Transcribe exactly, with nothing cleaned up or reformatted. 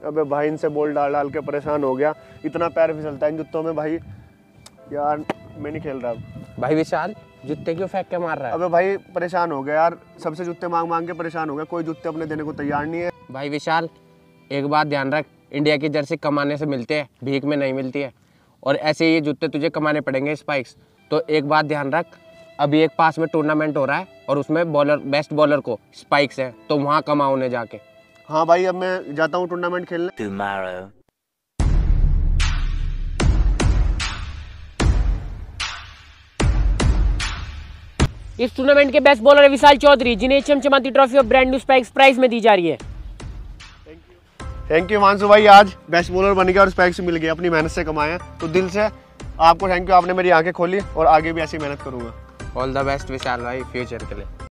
अबे भाई इनसे बॉल डाल डाल के परेशान हो गया, इतना पैर फिसलता है इन जूतों में भाई, यार मैं नहीं खेल रहा अब। भाई विशाल जूते क्यों फेंक के मार रहा है? अबे भाई परेशान हो गया यार, सबसे जूते मांग मांग के परेशान हो गया, कोई जूते अपने देने को तैयार नहीं है। भाई विशाल एक बात ध्यान रख, इंडिया की जर्सी कमाने से मिलते हैं, भीख में नहीं मिलती है। और ऐसे ये जूते तुझे कमाने पड़ेंगे स्पाइक्स। तो एक बात ध्यान रख, अभी एक पास में टूर्नामेंट हो रहा है और उसमें बॉलर बेस्ट बॉलर को स्पाइक्स है, तो वहाँ कमाओ ने जाके। हाँ भाई अब मैं जाता हूँ टूर्नामेंट खेलने। Tomorrow. इस टूर्नामेंट के बेस्ट बॉलर है विशाल चौधरी, जिन्हें चमचमाती ट्रॉफी और ब्रांड न्यू स्पाइक्स प्राइज में दी जा रही है। थैंक यू मानसू भाई, आज बेस्ट बॉलर बन गया और स्पाइक्स मिल गया, अपनी मेहनत से कमाया, तो दिल से आपको थैंक यू, आपने मेरी आंखें खोली और आगे भी ऐसी मेहनत करूंगा। ऑल द बेस्ट विशाल भाई फ्यूचर के लिए।